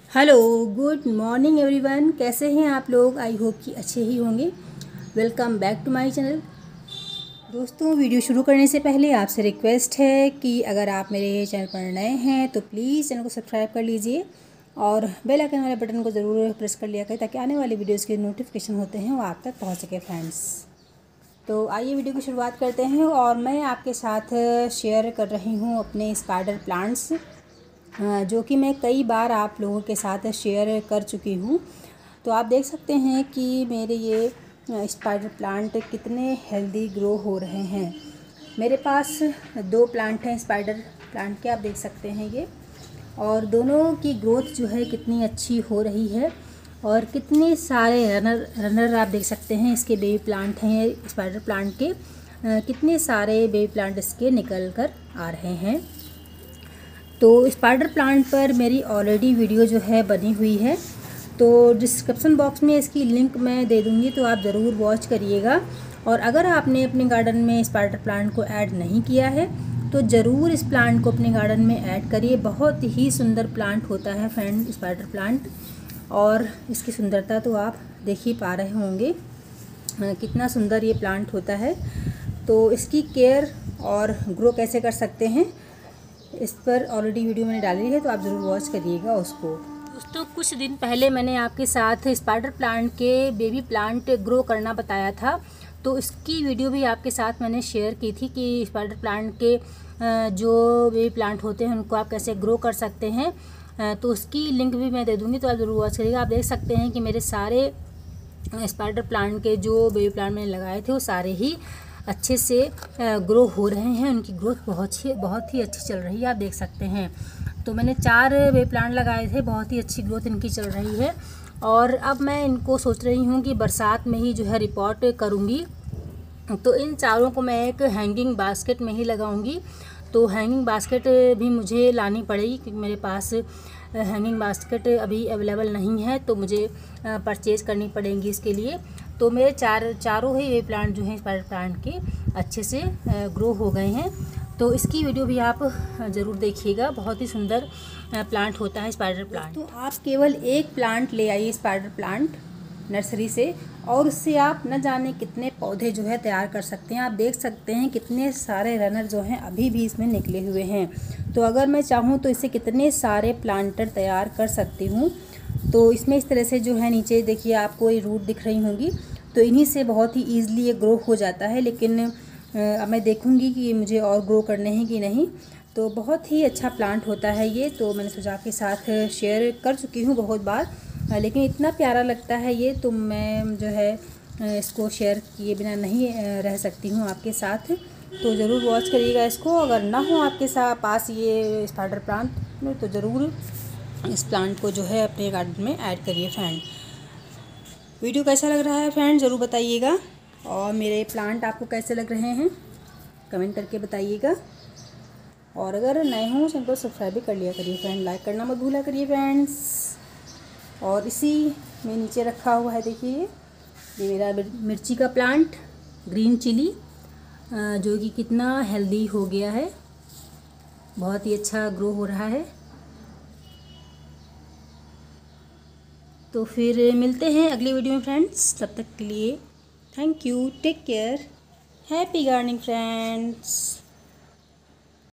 Hello, good morning everyone. कैसे हैं आप लोग? आई होप कि अच्छे ही होंगे। Welcome back to my channel. दोस्तों, वीडियो शुरू करने से पहले आपसे रिक्वेस्ट है कि अगर आप मेरे चैनल पर नए हैं तो प्लीज़ चैनल को सब्सक्राइब कर लीजिए और बेल आइकन वाले बटन को ज़रूर प्रेस कर लिया करें ताकि आने वाले वीडियोज़ के नोटिफिकेशन होते हैं वो आप तक पहुँच सके फ्रेंड्स। तो आइए वीडियो की शुरुआत करते हैं और मैं आपके साथ शेयर कर रही हूँ अपने स्पाइडर प्लांट्स, जो कि मैं कई बार आप लोगों के साथ शेयर कर चुकी हूँ। तो आप देख सकते हैं कि मेरे ये स्पाइडर प्लांट कितने हेल्दी ग्रो हो रहे हैं। मेरे पास दो प्लांट हैं स्पाइडर प्लांट के, आप देख सकते हैं ये, और दोनों की ग्रोथ जो है कितनी अच्छी हो रही है और कितने सारे रनर आप देख सकते हैं। इसके बेबी प्लांट हैं स्पाइडर प्लांट के, कितने सारे बेबी प्लांट इसके निकल कर आ रहे हैं। तो स्पाइडर प्लांट पर मेरी ऑलरेडी वीडियो जो है बनी हुई है, तो डिस्क्रिप्शन बॉक्स में इसकी लिंक मैं दे दूँगी, तो आप ज़रूर वॉच करिएगा। और अगर आपने अपने गार्डन में स्पाइडर प्लांट को ऐड नहीं किया है तो ज़रूर इस प्लांट को अपने गार्डन में ऐड करिए। बहुत ही सुंदर प्लांट होता है फ्रेंड स्पाइडर प्लांट, और इसकी सुंदरता तो आप देख ही पा रहे होंगे कितना सुंदर ये प्लांट होता है। तो इसकी केयर और ग्रो कैसे कर सकते हैं इस पर ऑलरेडी वीडियो मैंने डाली है, तो आप ज़रूर वॉच करिएगा उसको। दोस्तों, कुछ दिन पहले मैंने आपके साथ स्पाइडर प्लांट के बेबी प्लांट ग्रो करना बताया था, तो इसकी वीडियो भी आपके साथ मैंने शेयर की थी कि स्पाइडर प्लांट के जो बेबी प्लांट होते हैं उनको आप कैसे ग्रो कर सकते हैं। तो उसकी लिंक भी मैं दे दूँगी, तो आप ज़रूर वॉच करिएगा। आप देख सकते हैं कि मेरे सारे स्पाइडर प्लांट के जो बेबी प्लांट मैंने लगाए थे वो सारे ही अच्छे से ग्रो हो रहे हैं। उनकी ग्रोथ बहुत ही अच्छी चल रही है, आप देख सकते हैं। तो मैंने 4 बेबी प्लांट लगाए थे, बहुत ही अच्छी ग्रोथ इनकी चल रही है। और अब मैं इनको सोच रही हूँ कि बरसात में ही जो है रिपोर्ट करूँगी, तो इन चारों को मैं एक हैंगिंग बास्केट में ही लगाऊंगी। तो हैंगिंग बास्केट भी मुझे लानी पड़ेगी क्योंकि मेरे पास हैंगिंग बास्केट अभी अवेलेबल नहीं है, तो मुझे परचेज़ करनी पड़ेगी इसके लिए। तो मेरे चारों ही ये प्लांट जो हैं स्पाइडर प्लांट के अच्छे से ग्रो हो गए हैं। तो इसकी वीडियो भी आप ज़रूर देखिएगा, बहुत ही सुंदर प्लांट होता है स्पाइडर प्लांट। तो आप केवल एक प्लांट ले आइए स्पाइडर प्लांट नर्सरी से, और उससे आप न जाने कितने पौधे जो है तैयार कर सकते हैं। आप देख सकते हैं कितने सारे रनर जो हैं अभी भी इसमें निकले हुए हैं। तो अगर मैं चाहूँ तो इससे कितने सारे प्लांटर तैयार कर सकती हूँ। तो इसमें इस तरह से जो है नीचे देखिए आपको ये रूट दिख रही होंगी, तो इन्हीं से बहुत ही ईजिली ये ग्रो हो जाता है। लेकिन अब मैं देखूँगी कि मुझे और ग्रो करने हैं कि नहीं। तो बहुत ही अच्छा प्लांट होता है ये, तो मैंने सोचा आपके साथ शेयर कर चुकी हूँ बहुत बार, लेकिन इतना प्यारा लगता है ये, तो मैं जो है इसको शेयर किए बिना नहीं रह सकती हूँ आपके साथ। तो ज़रूर वॉच करिएगा इसको। अगर ना हो आपके पास ये स्पाइडर प्लांट तो ज़रूर इस प्लांट को जो है अपने गार्डन में ऐड करिए फ्रेंड। वीडियो कैसा लग रहा है फ्रेंड ज़रूर बताइएगा, और मेरे प्लांट आपको कैसे लग रहे हैं कमेंट करके बताइएगा। और अगर नए हों चैनल को सब्सक्राइब भी कर लिया करिए फ्रेंड, लाइक करना मत भूला करिए फ्रेंड्स। और इसी में नीचे रखा हुआ है देखिए ये मेरा मिर्ची का प्लांट, ग्रीन चिली, जो कि कितना हेल्दी हो गया है, बहुत ही अच्छा ग्रो हो रहा है। तो फिर मिलते हैं अगली वीडियो में फ्रेंड्स, तब तक के लिए thank you, take care, happy gardening friends.